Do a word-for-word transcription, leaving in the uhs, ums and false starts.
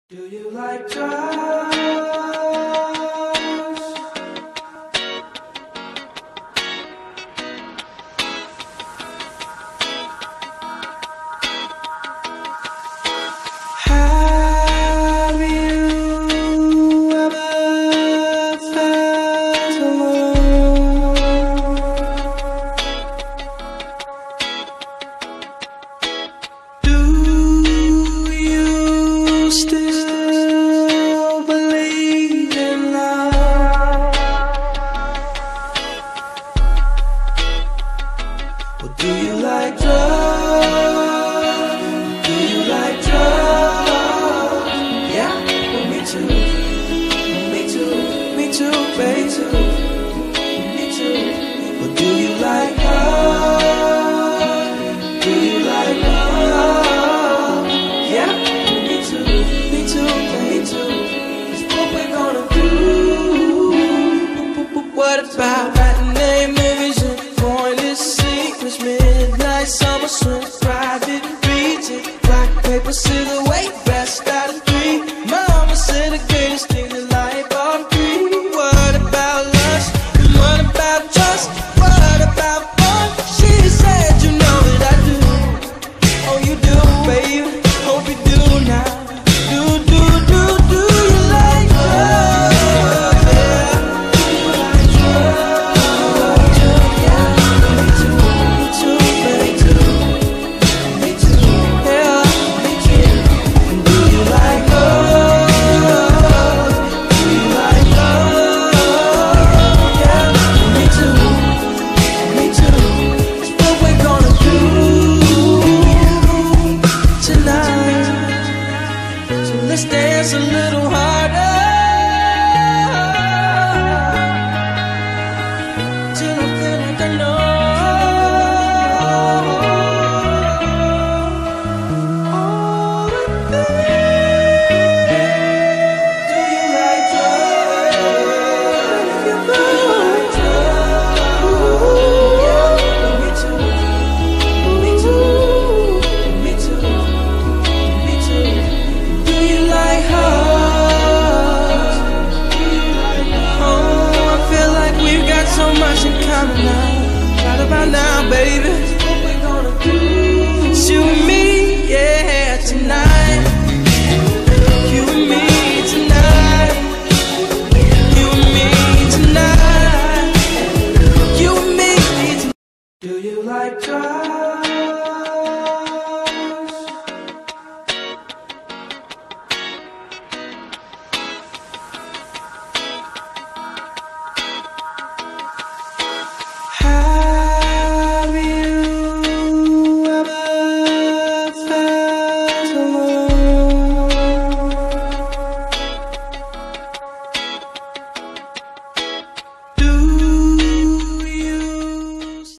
Do you like drugs? Have you ever felt alone? Do you still believe in love? Or do you like drugs? Do you like drugs? Yeah, well, me too. Me too. Me too, baby. Me too. Or do you like love? Do you like love? Yeah, me too. Me too, me too. It's what we're gonna do. What about matinee movies and pointless secrets, midnight summer swim, private beaches, black paper silhouette, best out of three. Mama said the greatest thing in life are three. What about lust? What about trust? What about fun? She said, you know that I do. Oh, you do, baby. Hope you do now. Do, do, do, do you like love? Yeah. Do you like love? Yeah. Me too, me too, me too. Me too, yeah, me too. Do you like love? Do you like love? Yeah, me too, me too. It's what we're gonna do tonight. So let's dance a little harder till I feel like I know all the things. Do you like drugs? If you do like drugs, yeah, me too, me too, me too, me too. Do you like hugs? Oh, I feel like we've got so much in common now. Right about now, baby.